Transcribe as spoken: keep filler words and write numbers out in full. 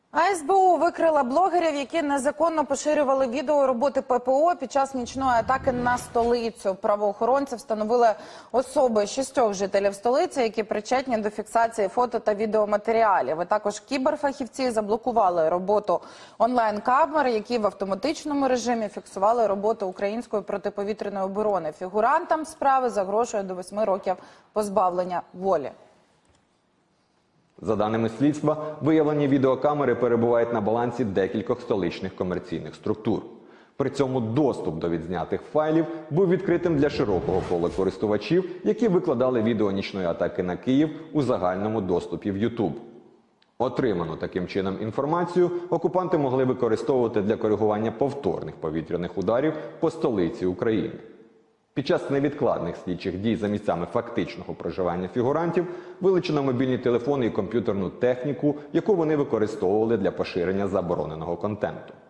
А ес бе у викрила блогерів, які незаконно поширювали відео роботи пе пе о під час нічної атаки на столицю. Правоохоронці встановили особи шістьох жителів столиці, які причетні до фіксації фото та відеоматеріалів. І також кіберфахівці заблокували роботу онлайн-камер, які в автоматичному режимі фіксували роботу української протиповітряної оборони. Фігурантам справи загрожує до восьми років позбавлення волі. За даними слідства, виявлені відеокамери перебувають на балансі декількох столичних комерційних структур. При цьому доступ до відзнятих файлів був відкритим для широкого кола користувачів, які викладали відео нічної атаки на Київ у загальному доступі в ютуб. Отриману таким чином інформацію окупанти могли використовувати для коригування повторних повітряних ударів по столиці України. Під час невідкладних слідчих дій за місцями фактичного проживання фігурантів вилучено мобільні телефони і комп'ютерну техніку, яку вони використовували для поширення забороненого контенту.